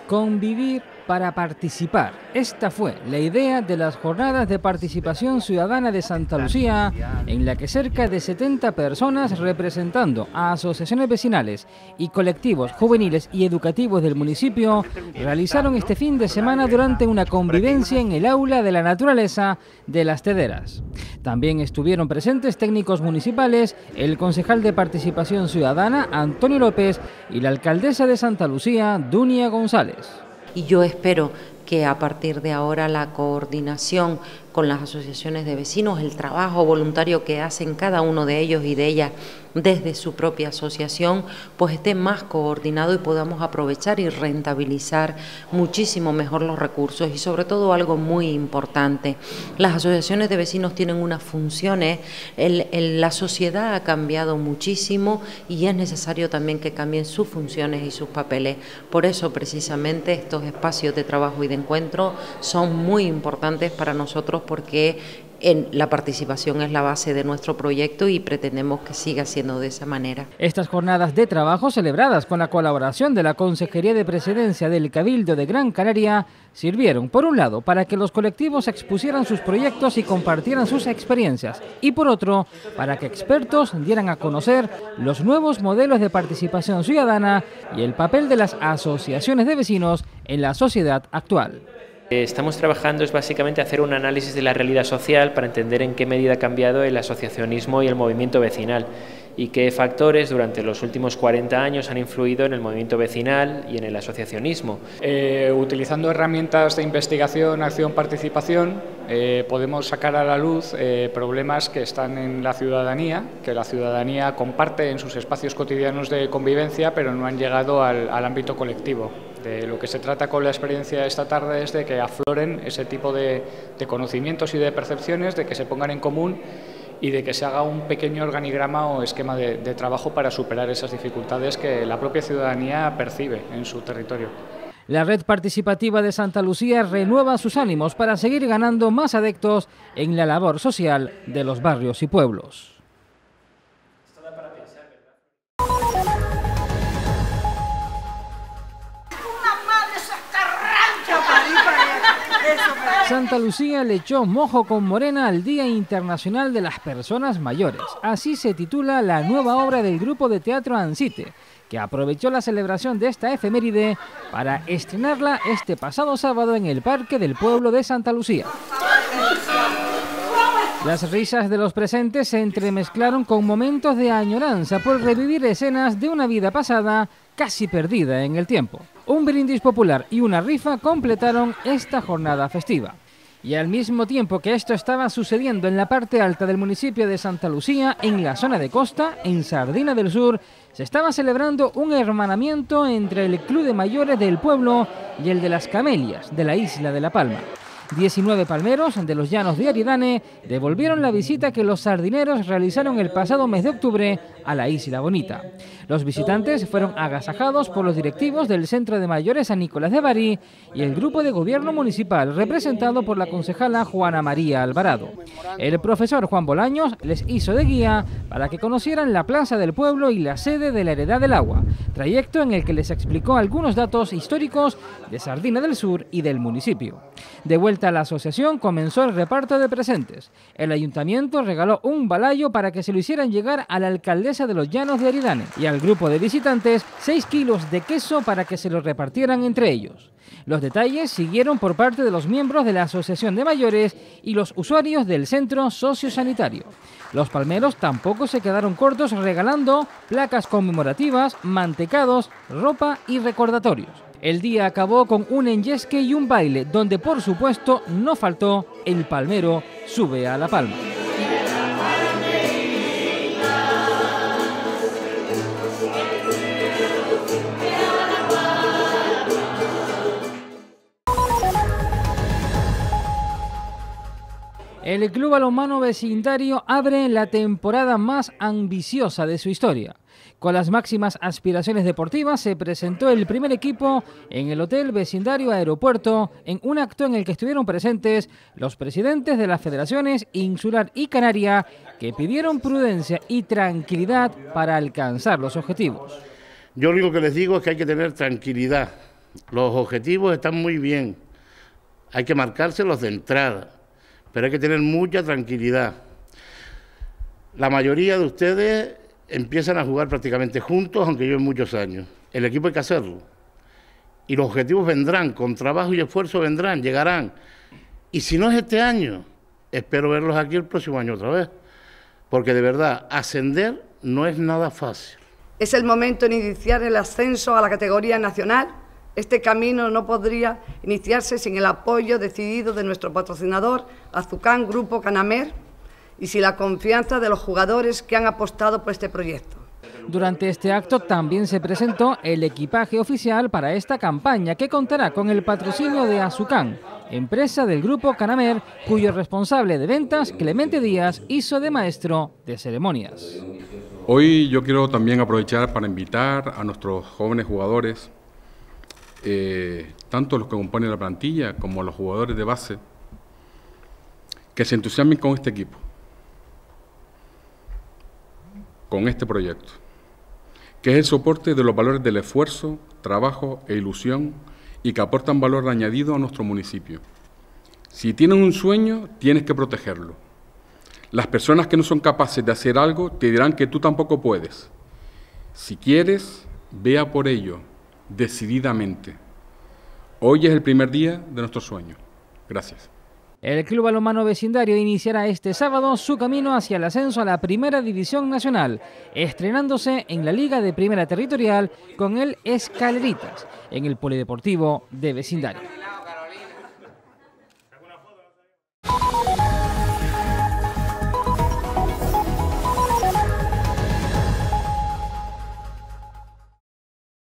Convivir para participar. Esta fue la idea de las jornadas de participación ciudadana de Santa Lucía, en la que cerca de 70 personas representando a asociaciones vecinales y colectivos juveniles y educativos del municipio realizaron este fin de semana durante una convivencia en el aula de la naturaleza de Las Tederas. También estuvieron presentes técnicos municipales, el concejal de Participación Ciudadana, Antonio López, y la alcaldesa de Santa Lucía, Dunia González. Y yo espero que a partir de ahora la coordinación con las asociaciones de vecinos, el trabajo voluntario que hacen cada uno de ellos y de ellas desde su propia asociación, pues esté más coordinado y podamos aprovechar y rentabilizar muchísimo mejor los recursos y sobre todo algo muy importante, las asociaciones de vecinos tienen unas funciones, la sociedad ha cambiado muchísimo y es necesario también que cambien sus funciones y sus papeles, por eso precisamente estos espacios de trabajo y de encuentro son muy importantes para nosotros porque la participación es la base de nuestro proyecto y pretendemos que siga siendo de esa manera. Estas jornadas de trabajo, celebradas con la colaboración de la Consejería de Presidencia del Cabildo de Gran Canaria, sirvieron, por un lado, para que los colectivos expusieran sus proyectos y compartieran sus experiencias, y por otro, para que expertos dieran a conocer los nuevos modelos de participación ciudadana y el papel de las asociaciones de vecinos en la sociedad actual. Estamos trabajando es básicamente hacer un análisis de la realidad social para entender en qué medida ha cambiado el asociacionismo y el movimiento vecinal y qué factores durante los últimos 40 años han influido en el movimiento vecinal y en el asociacionismo. Utilizando herramientas de investigación, acción, participación, podemos sacar a la luz problemas que están en la ciudadanía, que la ciudadanía comparte en sus espacios cotidianos de convivencia, pero no han llegado al ámbito colectivo. De lo que se trata con la experiencia esta tarde es de que afloren ese tipo de conocimientos y de percepciones, de que se pongan en común y de que se haga un pequeño organigrama o esquema de trabajo para superar esas dificultades que la propia ciudadanía percibe en su territorio. La Red Participativa de Santa Lucía renueva sus ánimos para seguir ganando más adeptos en la labor social de los barrios y pueblos. Santa Lucía le echó mojo con morena al Día Internacional de las Personas Mayores. Así se titula la nueva obra del grupo de teatro Ansite, que aprovechó la celebración de esta efeméride para estrenarla este pasado sábado en el Parque del Pueblo de Santa Lucía. Las risas de los presentes se entremezclaron con momentos de añoranza por revivir escenas de una vida pasada casi perdida en el tiempo. Un brindis popular y una rifa completaron esta jornada festiva. Y al mismo tiempo que esto estaba sucediendo en la parte alta del municipio de Santa Lucía, en la zona de costa, en Sardina del Sur, se estaba celebrando un hermanamiento entre el Club de Mayores del pueblo y el de las Camelias, de la isla de La Palma. 19 palmeros de los llanos de Aridane devolvieron la visita que los sardineros realizaron el pasado mes de octubre a la Isla Bonita. Los visitantes fueron agasajados por los directivos del Centro de Mayores San Nicolás de Bari y el grupo de gobierno municipal representado por la concejala Juana María Alvarado. El profesor Juan Bolaños les hizo de guía para que conocieran la plaza del pueblo y la sede de la Heredad del Agua, trayecto en el que les explicó algunos datos históricos de Sardina del Sur y del municipio. De vuelta a la asociación comenzó el reparto de presentes. El ayuntamiento regaló un balayo para que se lo hicieran llegar a la alcaldesa de los Llanos de Aridane y al grupo de visitantes 6 kilos de queso para que se lo repartieran entre ellos. Los detalles siguieron por parte de los miembros de la Asociación de Mayores y los usuarios del centro sociosanitario. Los palmeros tampoco se quedaron cortos regalando placas conmemorativas, mantecados, ropa y recordatorios. El día acabó con un enyesque y un baile, donde por supuesto no faltó el palmero Sube a la Palma. El Club Balonmano Vecindario abre la temporada más ambiciosa de su historia. Con las máximas aspiraciones deportivas se presentó el primer equipo en el Hotel Vecindario Aeropuerto en un acto en el que estuvieron presentes los presidentes de las federaciones Insular y Canaria que pidieron prudencia y tranquilidad para alcanzar los objetivos. Yo lo único que les digo es que hay que tener tranquilidad los objetivos están muy bien, hay que marcárselos de entrada, pero hay que tener mucha tranquilidad. La mayoría de ustedes empiezan a jugar prácticamente juntos, aunque lleven muchos años. El equipo hay que hacerlo. Y los objetivos vendrán, con trabajo y esfuerzo vendrán, llegarán. Y si no es este año, espero verlos aquí el próximo año otra vez. Porque de verdad, ascender no es nada fácil. Es el momento de iniciar el ascenso a la categoría nacional. Este camino no podría iniciarse sin el apoyo decidido de nuestro patrocinador, Azucán Grupo Canamer, y sin la confianza de los jugadores que han apostado por este proyecto. Durante este acto también se presentó el equipaje oficial para esta campaña, que contará con el patrocinio de Azucán, empresa del Grupo Canamer, cuyo responsable de ventas, Clemente Díaz, hizo de maestro de ceremonias. Hoy yo quiero también aprovechar para invitar a nuestros jóvenes jugadores, tanto los que componen la plantilla como los jugadores de base, que se entusiasmen con este equipo, con este proyecto, que es el soporte de los valores del esfuerzo, trabajo e ilusión y que aportan valor añadido a nuestro municipio. Si tienen un sueño, tienes que protegerlo. Las personas que no son capaces de hacer algo te dirán que tú tampoco puedes. Si quieres, vea por ello, decididamente. Hoy es el primer día de nuestro sueño. Gracias. El Club Balonmano Vecindario iniciará este sábado su camino hacia el ascenso a la Primera División Nacional, estrenándose en la Liga de Primera Territorial con el Escaleritas, en el Polideportivo de Vecindario.